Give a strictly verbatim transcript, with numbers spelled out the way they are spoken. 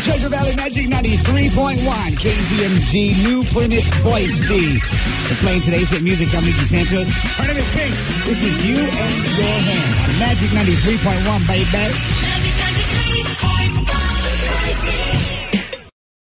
Treasure Valley Magic ninety-three point one, K Z M G, New Plymouth, Boise. We're playing today's hit music. I'm Nicky Santos. Her name is Pink. This is You and Your Hand on Magic ninety-three point one, baby. Magic ninety-three point one, baby.